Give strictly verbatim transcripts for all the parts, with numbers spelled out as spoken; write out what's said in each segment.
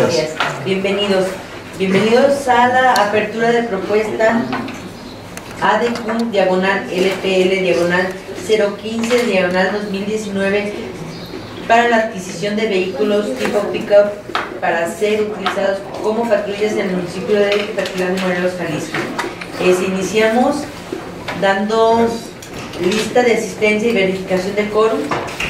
Gracias. Bienvenidos. Bienvenidos a la apertura de propuesta A D Q, diagonal L P L, diagonal cero quince, diagonal dos mil diecinueve, para la adquisición de vehículos tipo pick-up para ser utilizados como patrullas en el municipio de Tepatitlán de Morelos, Jalisco. Eh, iniciamos dando lista de asistencia y verificación del quórum.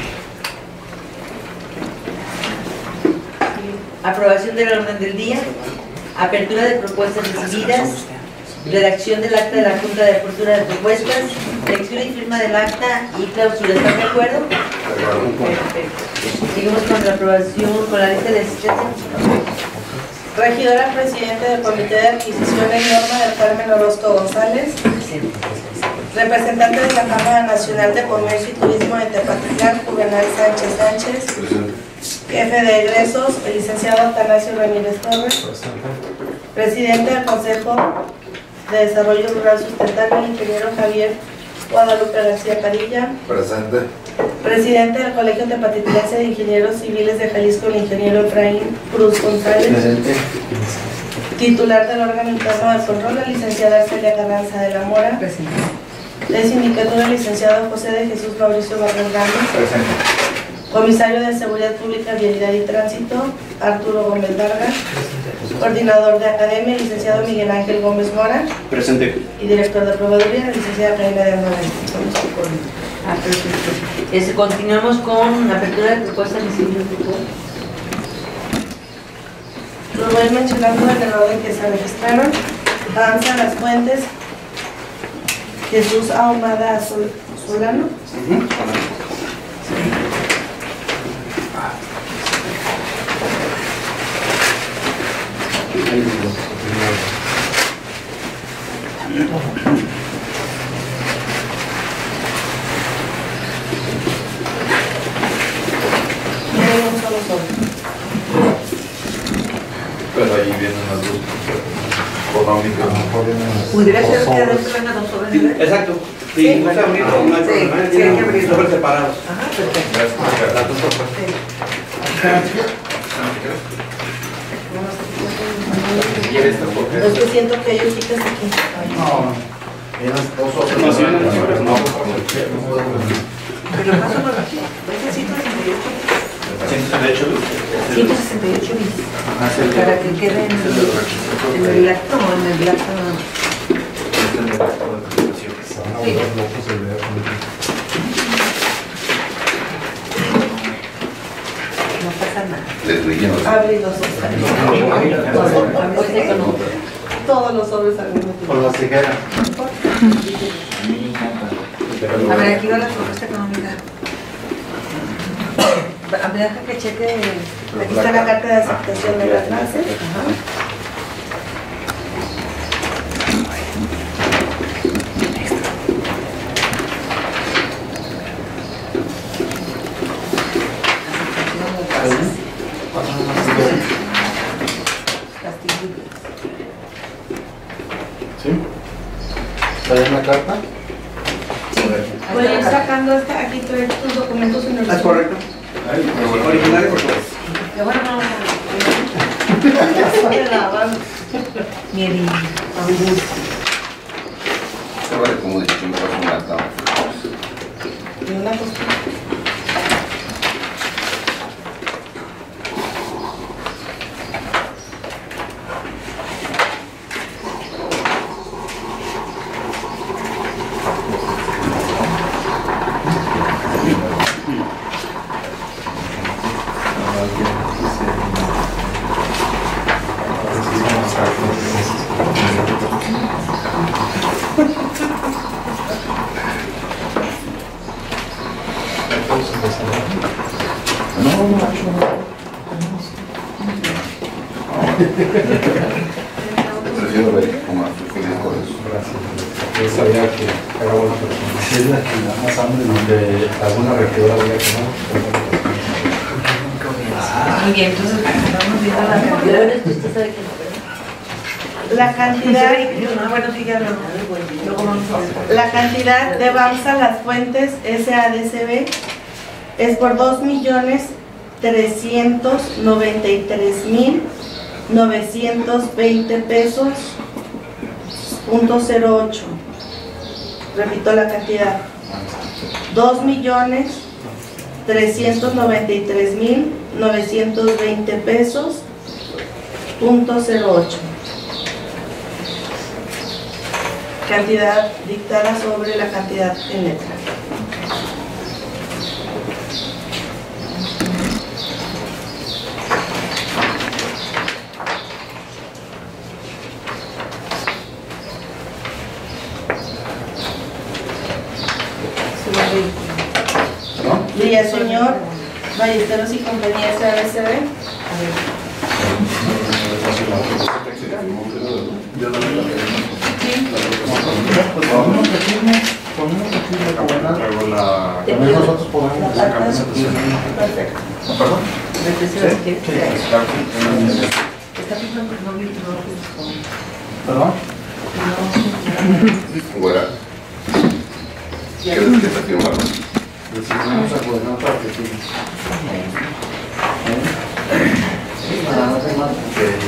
Aprobación del orden del día. Apertura de propuestas recibidas. Redacción del acta de la Junta de Apertura de Propuestas. Lectura y firma del acta y clausura. ¿Están de acuerdo? Perfecto. Seguimos con la aprobación, con la lista de asistencia. Regidora Presidente del Comité de Adquisiciones, Norma del Carmen Orozco González. Representante de la Cámara Nacional de Comercio y Turismo de Tepatitlán, Juvenal Sánchez Sánchez. Jefe de egresos, el licenciado Atanasio Ramírez Torres. Presidente del Consejo de Desarrollo Rural Sustentable, el ingeniero Javier Guadalupe García Cadilla. Presente. Presidente del Colegio Tepatitlense de Ingenieros Civiles de Jalisco, el ingeniero Efraín Cruz González. Presente. Titular del órgano interno de control, la licenciada Celia Carranza de la Mora. Presente. De sindicatura, el licenciado José de Jesús Mauricio Barrón Gámez. Presente. Comisario de Seguridad Pública, Vialidad y Tránsito, Arturo Gómez Vargas. Coordinador de Academia, el licenciado Miguel Ángel Gómez Mora. Presente. Y director de Proveeduría, la licenciada Reina de Andover. Ah, perfecto. Es, continuamos con la apertura de propuestas recibidas. Lo voy mencionando en el orden que se registraron. Danza Las Fuentes, Jesús Ahumada Sol, Solano. Uh-huh. Y hay un solo sobre. Pero ahí vienen las dos económicas. ¿Pudiera ser que adentro vengan dos sobres de ver? Exacto. Si Sí. gusta abrirlo, no hay Sí, problema. sí, hay que Tienen abrirlo. sobres separados. Ajá, perfecto. Las dos sopas. ¿Quieres esta porque Es que siento que hay hojitas aquí. No, tienes dos sopas. No, sí, no, sobres no. Pero paso por aquí. Es ciento sesenta y ocho. ciento sesenta y ocho. ciento sesenta y ocho bis. Para que quede en el, en el acto o en el acto. Sí. No pasa nada. Les relleno. Abrí los sobres. Todos los sobres al mismo tiempo. Con las tijeras. A ver, aquí va la propuesta económica. A ver, deja que cheque. Aquí está la carta de aceptación de la clase. Ajá. ¿Sí? ¿Está en la carta? Voy a ir sacando esta, aquí trae tus documentos en el. ¿Es correcto? Originales, por favor. Qué bueno, no. Miren, Se vale como decisión personal. Y una cosa. Prefiero ver cómo estoy feliz con eso. Yo sabía que era buena persona. Si es la que da más hambre, donde alguna regidora había que no. muy bien, entonces vamos viendo la cantidad. Usted sabe que no, ¿verdad? La cantidad, Ah, bueno, sí, ya no. Luego vamos a ver. la cantidad de Bamsa Las Fuentes S A D C B es por dos millones trescientos noventa y tres mil novecientos veinte pesos, punto cero ocho. Repito la cantidad. dos millones trescientos noventa y tres mil novecientos veinte pesos, punto cero ocho. Cantidad dictada sobre la cantidad en letra. Villaseñor, Ballesteros y Compañía S A B C D. También nosotros podemos sacar esa posición. Perfecto. ¿Perdón? ¿Perdón? Fuera. ¿Qué es que está firmando? Vamos a coordinar para que sí. Nada más hay más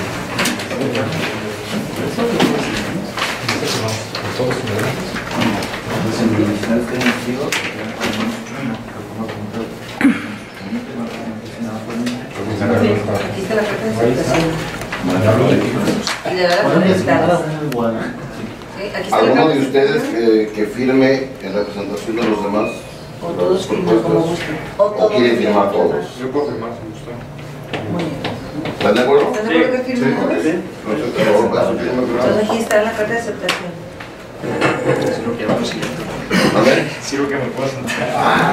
Aquí está la carta de aceptación. Y le da las resultados. Aquí está la ¿Alguno carta de ustedes que, que firme en representación de los demás? O todos firman como gusten. ¿O quieren firmar todos? Yo puedo firmar si gusta. Muy bien. ¿Están de acuerdo? ¿Están de acuerdo que firmen todos? Entonces, por favor, pasen, firmen. Entonces aquí está la carta de aceptación. A ver. Sirvo que me puedo sentar.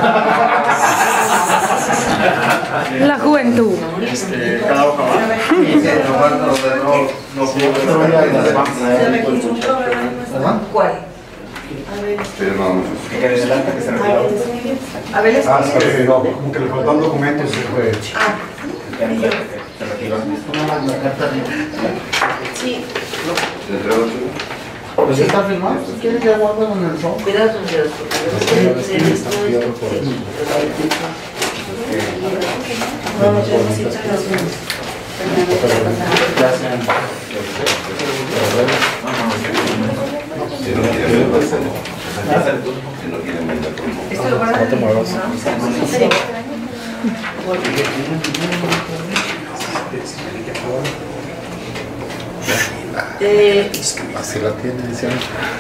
La juventud. Este, cada hoja va. Se registró un problema en nuestra- ¿Cuál? A ver, Pero no, no. Que quede adelante, que se a ver, retiró. escribe. A ver, Ah, escribe. sí, no, como que le faltan documentos. Se fue. Ah, Se retiró. sí. ¿Entre ocho? Pues está firmado. Si quieres, ya guárdalo en el son. Cuidado con los dedos, porque luego se- se- esto es- sí. No, no, yo necesito que los vean. Si no quieren mandar, si no quieren mandar, ¿cómo? Esto lo van a... No te muevas. Sí. Eh, Así la tiene, dice.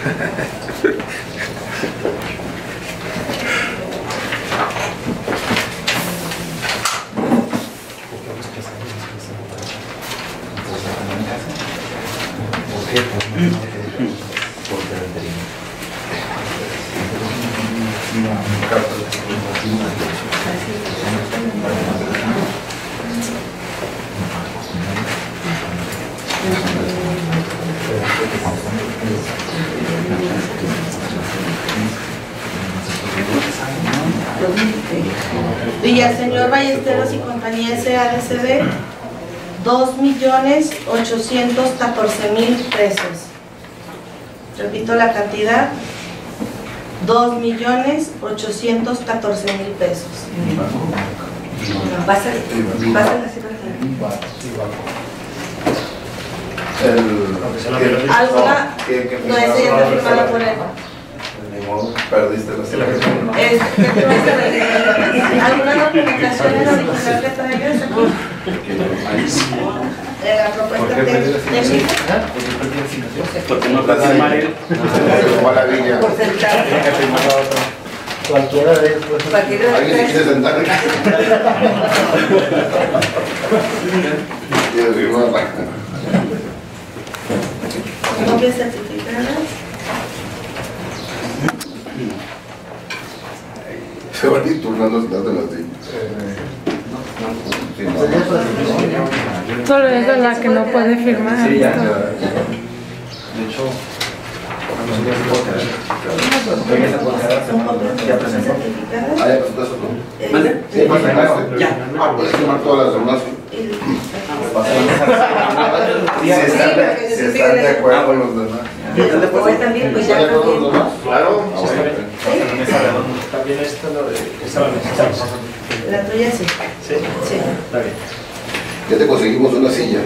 Villaseñor Ballesteros y Compañía S A D C D, dos millones ochocientos catorce mil pesos. Repito la cantidad, dos millones ochocientos catorce mil pesos. Pasa, pasa la secretaria. El... ¿Alguna? ¿Qué- qué No, esa ya está firmada por él. Ni modo, perdiste la selección. Es- ¿Alguna documentación en original que traigas aquí? De la propuesta técnica. Porque no puede firmar él. Maravilla. Por sentar. Tiene que firmar la otra. Cualquiera de ellos puede ser. Cualquiera de ¿Alguien se quiere ustedes. sentar? ¿Quiere firmar? Copias certificadas. Se van a ir turnando las de las de... Sí, no. Solo es de la que no puede firmar. Sí, ya. De hecho, Son copias ya presentó. certificadas. Ah, ya presentaste tú. ¿Mande? Sí, presentaste. Ya. Ah, puedes firmar todas las demás. Sí, se están de- Si están de acuerdo con los demás. O él también, pues ya ¿Están de acuerdo también. los demás? Claro. Ah, bueno. También esta lo de... Esa la necesitamos. La tuya sí. ¿Sí? Sí. Está bien. Ya te conseguimos una silla.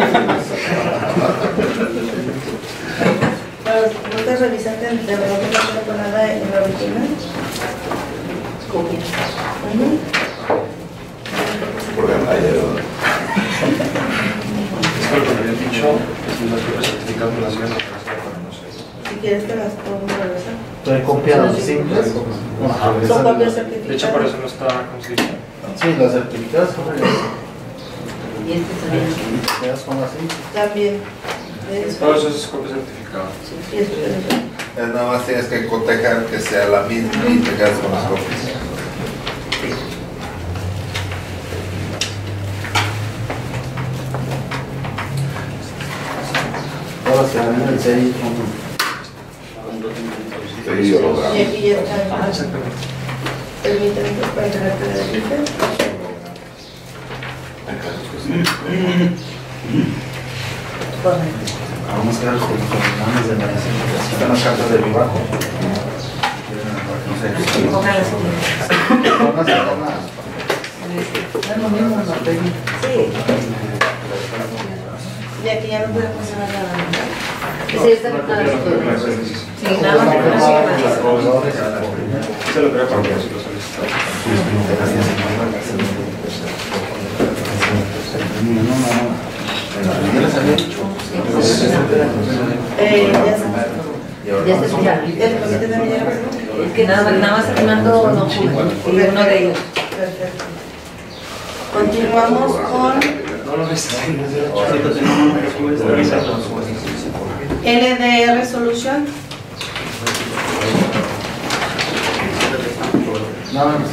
¿No te revisaste de verdad que no tengo nada en la original? Copia. Ujú. Porque ayer, Es que lo que me habían dicho es que las propias certificados me las iban a regresar, pero no sé. Si quieres te las puedo revisar. Estoy copiado, simples. Son copias De hecho, por certificadas. eso no está, ¿cómo se dice? Sí, los certificados son Y este también. certificados son así. También. Es- Todo eso es copia certificada. y es- Es nada más tienes que cotejar que sea la misma y te quedas con las copias. Todos se ven el seis. sí, holograma. Y aquí ya está. Ah, exactamente. Permíteme pues, para entregarte la lista. Correcto. Vamos a quedar con los programas de medicina. Aquí están las cartas de vivaco. No sé. Pongan las siguientes. Pónganse, pónganse. Es lo mismo, no técnico. Sí. Y aquí ya no podemos hacer nada. Ese ya está quitado todo. Sí, nada más que no siga Se lo creo para que si lo solicitó. No, no, no. Yo les había dicho. Eh, ya está. Ya está explicado. ¿El comité también ya lo pasó? Es que nada más, nada más aquí mando no Julio, y uno de ellos. Perfecto. Continuamos con No lo ves. Ahorita tengo un número que está revisando. L D R Solution. No, no,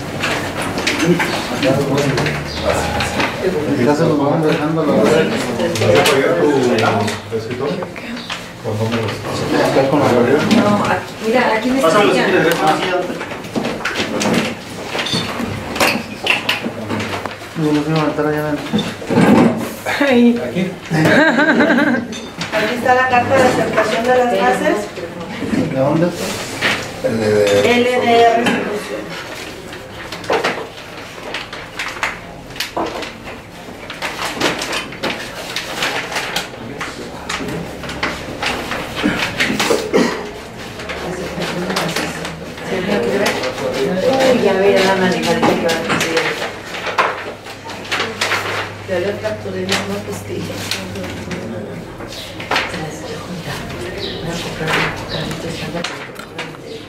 ya se nos van dejando la verdad. tu escritorio? Con números. Acá con la verdad. No, aquí- mira, aquí me está Pásalo si ya. quieres, así No nos iba a matar allá adentro. Ay, aquí. Aquí está la carta de aceptación de las bases. ¿De dónde? El de- L D R Solution. Uy, ya ve la manejadita que van a hacer. Ya lo capturé mismo que estoy. Se las voy a juntar. Voy a comprar un carrito estándar para que puedan ver.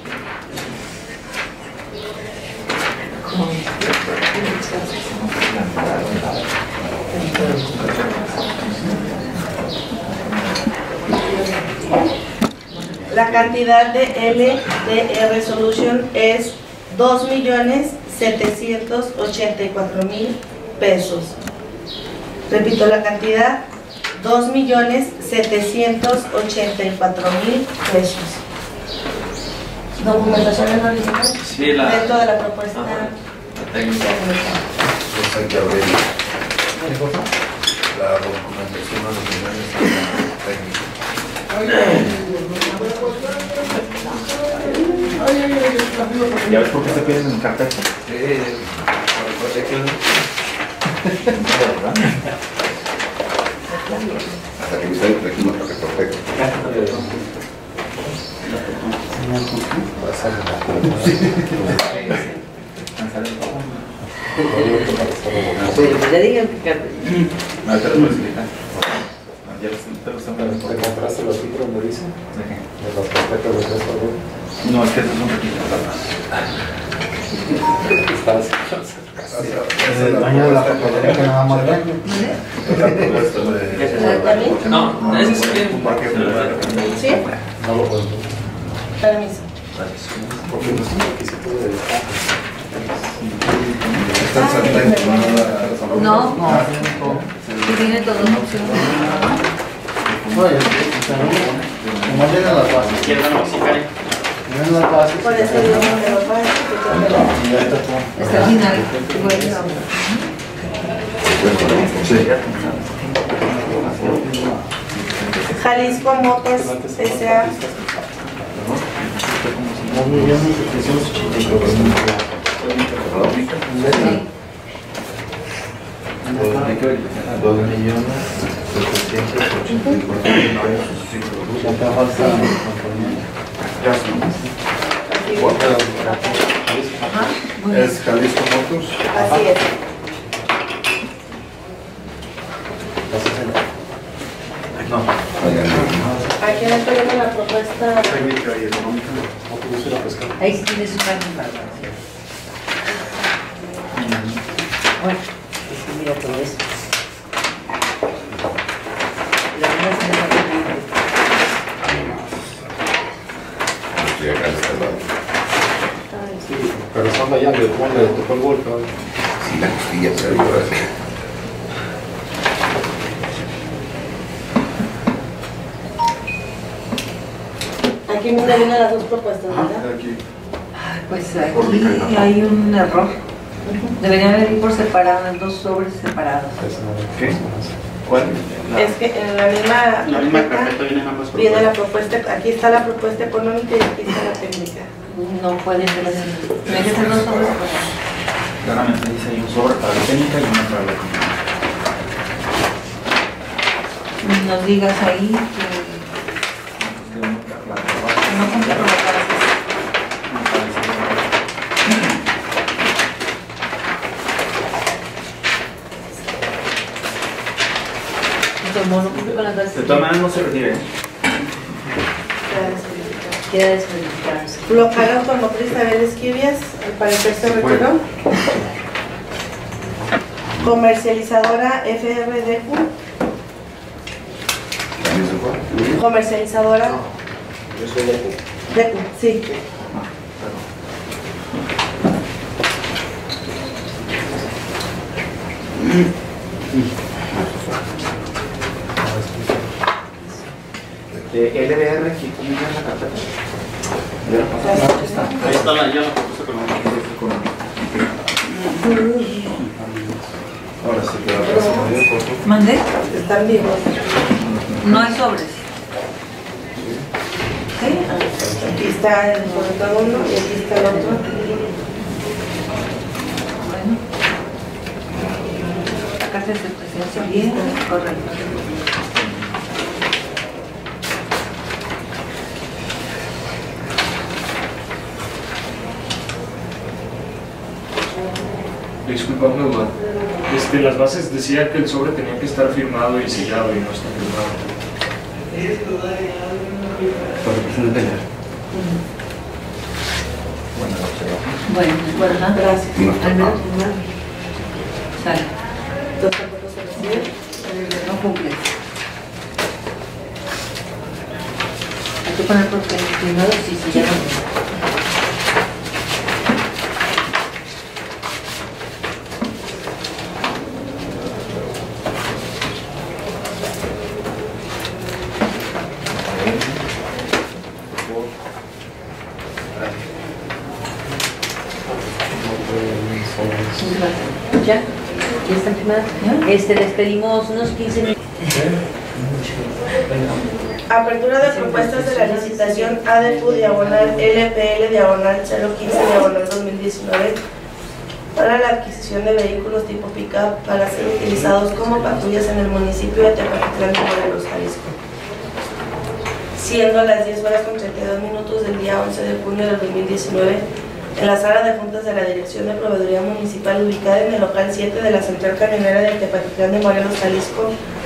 La cantidad de L D R Solution es dos millones setecientos ochenta y cuatro mil pesos. Repito la cantidad, dos millones setecientos ochenta y cuatro mil pesos. ¿Documentación en original? Sí, la. Dentro de la propuesta La técnica. técnica. pues hay que abrir ¿Qué cosa? la documentación original y la técnica. ¿Ya ves por qué se piden en carpeta? Sí, para protección. ¿Verdad? Hasta que me sale por aquí, no, porque perfecto. Le digan que No, te lo voy a explicar. Ya te lo están ¿Te compraste los libros, me dice? ¿De qué? De los prospectos de tres por uno. No, es que esos son pequeños. Estás. El dueño de la papelería que nada más ve. ¿También? No, ese es el ¿Sí? No lo puedo. Permiso. Porque no es un requisito de. Están saliendo. no, No, que tiene todo. oye, como llegan las bases. Izquierda no, sí, Karen. Llegan las bases. Por eso yo no me lo pago. Y ya está todo. Está al final. Bueno, Sí. Jalisco Motors S A dos millones setecientos ochenta y cuatro mil. sí. dos millones setecientos ochenta y cuatro mil. Ya te falta Ajá, muy bien. ¿Es Jalisco Motors? Así es. No. Aquí le tenemos la propuesta. Técnica y económica. Autobús y pesca. Ahí sí tienes un margen para la Bueno, es que mira todo esto. La verdad es que no está bien. Estoy acá de este lado. Sí, pero estando allá, le tocó le tocó el golpe. Sí, la costilla, pero yo ahora sí. Aquí me vienen las dos propuestas, ¿verdad? Aquí. Ay, pues aquí hay un error. Deberían venir por separado, en dos sobres separados. ¿Qué? ¿Cuál? Es que en la misma La misma carpeta carpeta vienen ambas viene la propuestas. propuesta, aquí está la propuesta económica y aquí está la técnica. No pueden ser así. Tienen que ser dos sobres separados. Claramente dice ahí un sobre para la técnica y uno para la económica. Nos digas ahí que no son que provocar así. Como no cumple con las bases, De todas maneras no se retire. ¿eh? queda descalificado. Local automotriz Abel Esquivias, al parecer se retiró. Comercializadora F R D Q. ¿También se fue? Comercializadora Yo soy de aquí. D Q, sí. De L B R, ¿qué cómo es la carpeta? Ahí está. Ahí está la, ya la propuesta económica. Ahora sí queda atrás. ¿Mandé? Están vivos. No hay sobres. ¿Sí? Aquí está el corrector uno y aquí está el otro. Bueno. Acá se presencia bien, correcto. Disculpa una duda. Este, las bases decía que el sobre tenía que estar firmado y sellado y no está firmado. Bueno, bueno, nada. Gracias. No está Al menos mal. firmado. Sale. Dos tampoco se reciben. No cumple. Hay que poner porque firmado sí, sí, ya no. ¿Ya? ¿Ya están firmadas? Este, les pedimos unos quince minutos. Apertura de propuestas de la licitación A D Q diagonal L P L diagonal cero quince diagonal dos mil diecinueve para la adquisición de vehículos tipo pick-up para ser utilizados como patrullas en el municipio de Tepatitlán de Morelos, Jalisco. Siendo las diez horas con treinta y dos minutos del día once de junio del dos mil diecinueve, en la sala de juntas de la Dirección de Proveeduría Municipal ubicada en el local siete de la Central Camionera de Tepatitlán de Morelos, Jalisco,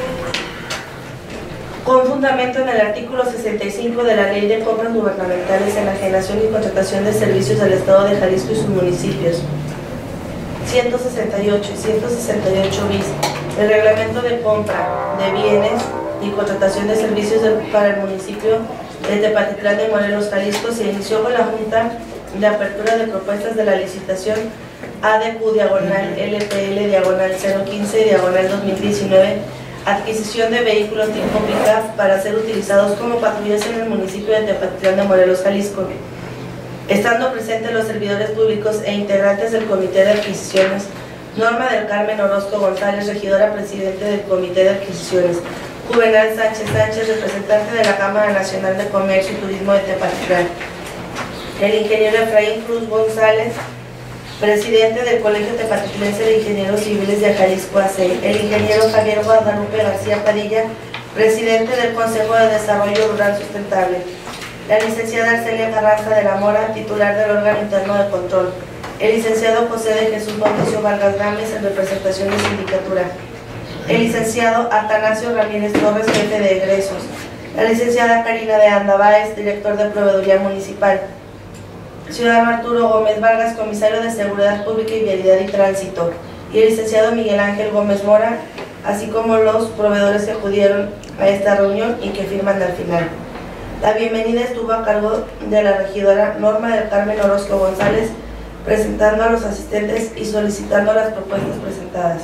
con fundamento en el artículo sesenta y cinco de la Ley de Compras Gubernamentales, Enajenación y Contratación de Servicios del Estado de Jalisco y sus municipios, ciento sesenta y ocho y ciento sesenta y ocho bis, el Reglamento de Compra de Bienes y Contratación de Servicios del, para el municipio de Tepatitlán de Morelos, Jalisco, se inició con la Junta de Apertura de Propuestas de la Licitación A D Q diagonal L P L diagonal cero quince diagonal dos mil diecinueve, adquisición de vehículos tipo pick-up para ser utilizados como patrullas en el municipio de Tepatitlán de Morelos, Jalisco, estando presentes los servidores públicos e integrantes del Comité de Adquisiciones, Norma del Carmen Orozco González, regidora presidente del Comité de Adquisiciones, Juvenal Sánchez Sánchez, representante de la Cámara Nacional de Comercio y Turismo de Tepatitlán, el ingeniero Efraín Cruz González, Presidente del Colegio Tepatitlense de Ingenieros Civiles de Jalisco A C I, el ingeniero Javier Guadalupe García Padilla, presidente del Consejo de Desarrollo Rural Sustentable. La licenciada Arcelia Carranza de la Mora, titular del órgano interno de control. El licenciado José de Jesús Mauricio Vargas Gámez, en representación de sindicatura. El licenciado Atanasio Ramírez Torres, jefe de egresos. La licenciada Karina de Anda Báez, director de Proveeduría Municipal. Ciudadano Arturo Gómez Vargas, comisario de Seguridad Pública y Vialidad y Tránsito. Y el licenciado Miguel Ángel Gómez Mora, así como los proveedores que acudieron a esta reunión y que firman al final. La bienvenida estuvo a cargo de la regidora Norma del Carmen Orozco González, presentando a los asistentes y solicitando las propuestas presentadas.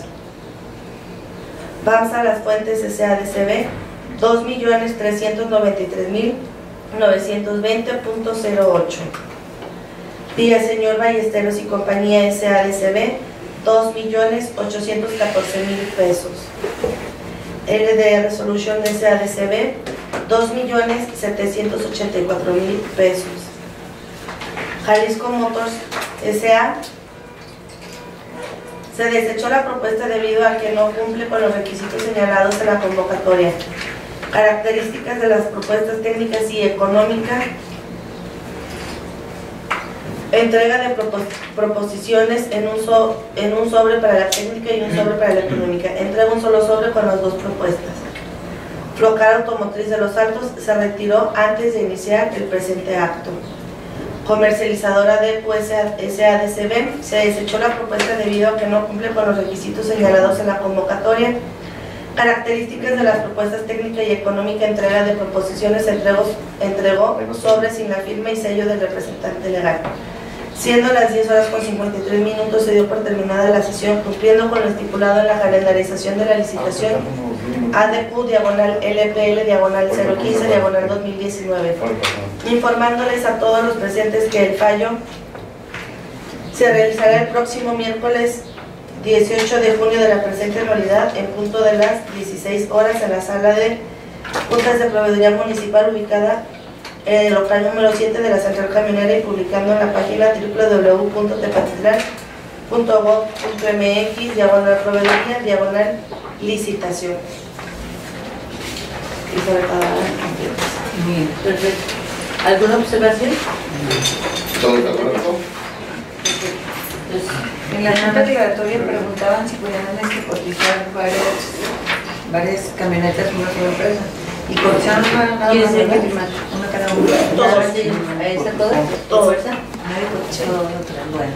BAMSA Las Fuentes S A D C B, dos millones trescientos noventa y tres mil novecientos veinte punto cero ocho. Vía Señor Ballesteros y Compañía S A D C B, dos millones ochocientos catorce mil pesos. L D R Solution S A D C B, dos millones setecientos ochenta y cuatro mil pesos. Jalisco Motors S A se desechó la propuesta debido a que no cumple con los requisitos señalados en la convocatoria. Características de las propuestas técnicas y económicas: entrega de propos proposiciones en un, so en un sobre para la técnica y un sobre para la económica. Entrega un solo sobre con las dos propuestas. Flocar Automotriz de Los Altos se retiró antes de iniciar el presente acto. Comercializadora de S A D C B se desechó la propuesta debido a que no cumple con los requisitos señalados en la convocatoria. Características de las propuestas técnica y económica: entrega de proposiciones, entregó, entregó sobre sin la firma y sello del representante legal. Siendo las diez horas con cincuenta y tres minutos, se dio por terminada la sesión, cumpliendo con lo estipulado en la calendarización de la licitación A D Q diagonal L P L diagonal cero quince diagonal dos mil diecinueve. Informándoles a todos los presentes que el fallo se realizará el próximo miércoles dieciocho de junio de la presente anualidad en punto de las dieciséis horas en la sala de juntas de proveeduría municipal ubicada en el local número siete de la central camionera y publicando en la página w w w punto tepatitlán punto gob punto m x diagonal proveeduría diagonal licitación. Y sobre cada Bien, perfecto. ¿Alguna observación? ¿Todos de acuerdo? En la junta declaratoria preguntaban si podían este, cotizar varias, varias camionetas una sola empresa. Y cotizaron una cada ¿Quién una, se una, llama? una cada una. Todos. ¿Ahí está todo? Todo. ¿Todo está? Nadie cotizó otra. Bueno.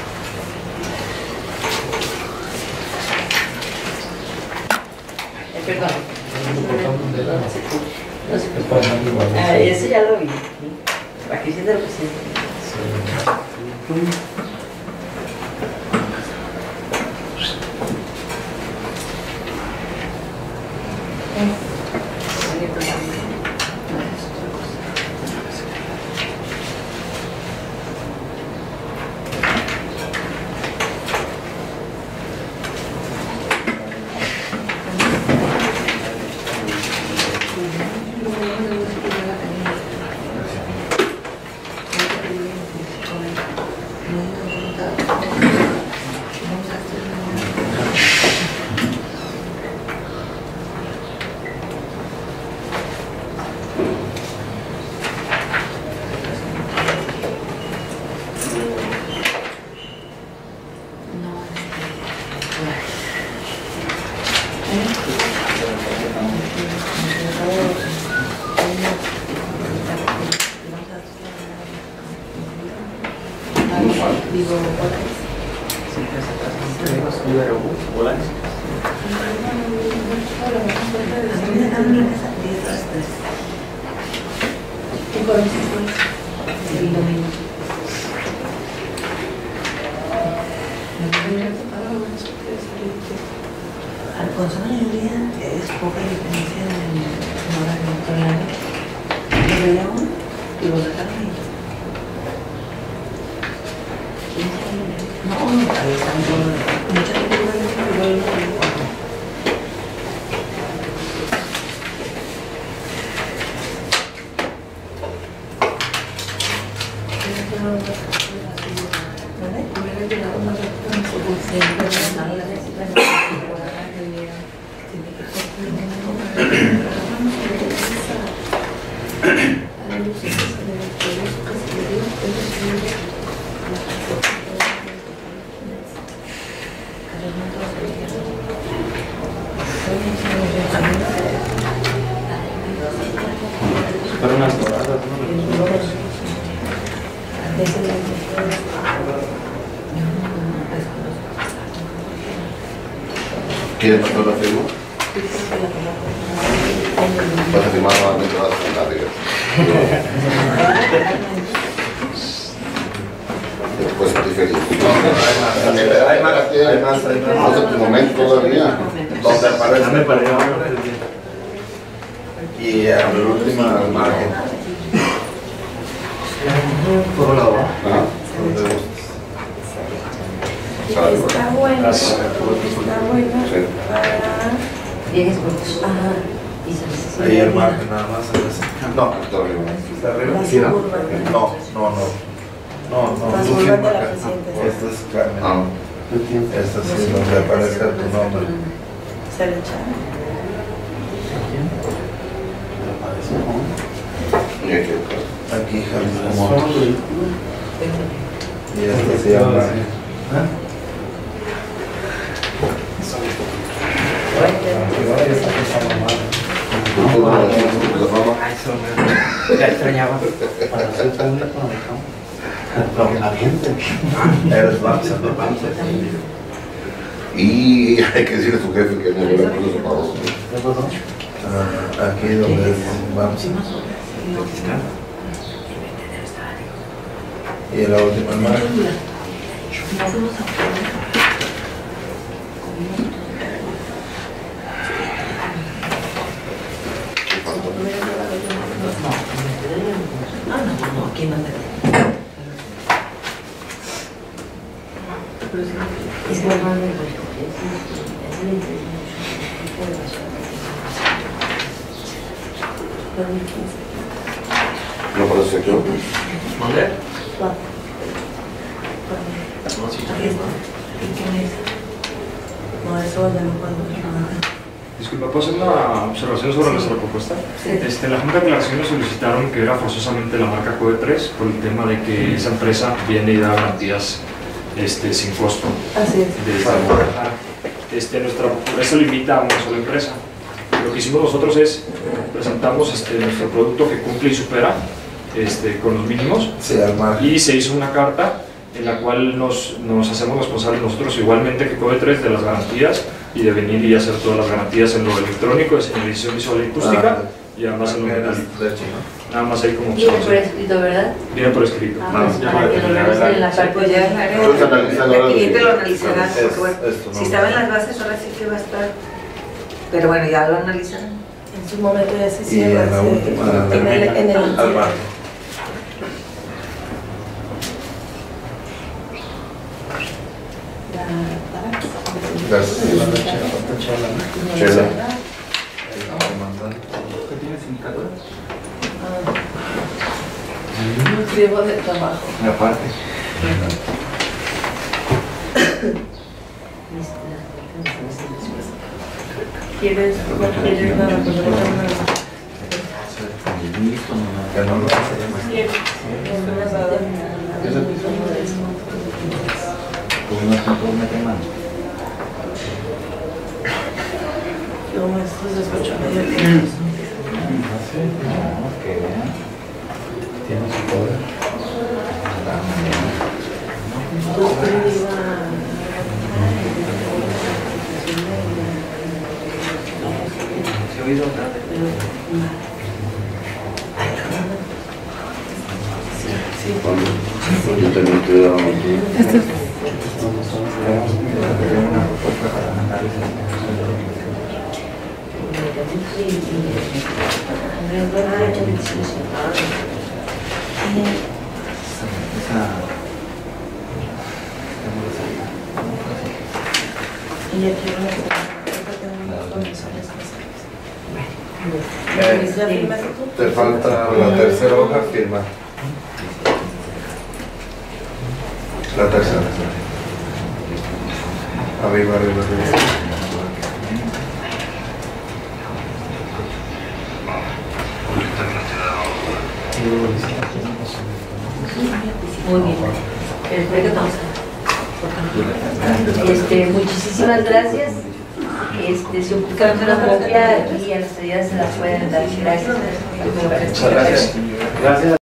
Eh, perdón. No se preocupe. Ah, ese ya lo vi. Aquí sí te lo presento. Digo, Alfonso Mayoría es poca diferencia en el horario electoral. Lo veíamos y lo dejaron ahí. No, ahí están todos. Mucha gente lo ve y lo ve. ¿Vale? Para unas doradas, ¿no? ¿Quieres pasar la firma? Vas a firmar nuevamente, vas a sentar arriba. Después estoy feliz. Hay más, hay más, hay más. No es tu momento todavía. Donde aparece. Dame para allá. Y al último al margen. Por un lado. Ajá. Está bueno. Gracias. Está bueno. Sí. Vienes por tus. Ajá. Y se Ahí el margen nada más. No, Está arriba. ¿está arriba? La Sí, ¿no? suburban. No, no, no. No, no, La tú suburban firma de la acá. presidenta. Esta es Carmen. Ah. Esta sí, donde aparezca tu nombre. Se le echa. Y aquí. Aquí, Jalisco Montes. Y esta se llama. Tú no lo tienes, tú lo tomas. Ay, eso me ya extrañaba. Para hacer público, no dejamos. Lo que la gente. Eres Banza, ¿no? Y hay que decirle a su jefe que no le puso para vos. ¿Qué pasó? Ah, aquí donde es Banza. Y la última margen. No, no, no, aquí no te. Es que hermano de ¿No parece que yo? ¿Mande? No, eso ya no puedo. Disculpa, ¿puedo hacer una observación sobre nuestra propuesta? Este, la Junta de Declaraciones solicitaron que era forzosamente la marca Code tres por el tema de que esa empresa viene y da garantías este, sin costo. Así es. De esta marca. Este, nuestra, eso limita a una sola empresa. Lo que hicimos nosotros es presentamos este, nuestro producto que cumple y supera este, con los mínimos Sí, al margen. y se hizo una carta en la cual nos, nos hacemos responsables nosotros igualmente que Code tres de las garantías y de venir y hacer todas las garantías en lo electrónico, de señalización visual y acústica y además en lo metálico. De hecho, ¿no? Nada más ahí como Viene por observación. escrito, ¿verdad? Viene por escrito. Ah, Nada más. pues, para que lo revisen en la parte. Pues ya la Entonces analizan ahora el lo cliente que- lo analizará, Es- porque bueno, esto, ¿no? si estaba en las bases, ahora sí que va a estar. Pero bueno, ya lo analizarán. En su momento ya se Y hicieron. en la se- última, en el, en el, al margen. Gracias. Chela. ¿Qué tiene sindicatura? un pliego de trabajo. Y aparte. ¿Quieres quieres nada? Pues yo tengo una. Listo, no. Que no lo hace. ¿Quieres? No me has dado. Pues no se puede meter mano. Yo maestros de ocho media. No, que vean. Tiene su poder. Entonces iba. ¿Se ha oído otra vez? Yo también estoy dando Una propuesta para análisis. Esa. Y ya quiero Eh, Te falta la tercera hoja, firma. La tercera. Arriba, arriba, arriba. Muy bien. Perfecto. Este, muchísimas gracias. Este, si ocupan una copia y a las medidas se las pueden dar. Gracias. Muchas gracias. Gracias.